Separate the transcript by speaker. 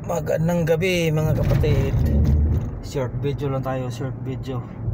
Speaker 1: Magandang gabi mga kapatid. Short video lang tayo, short video.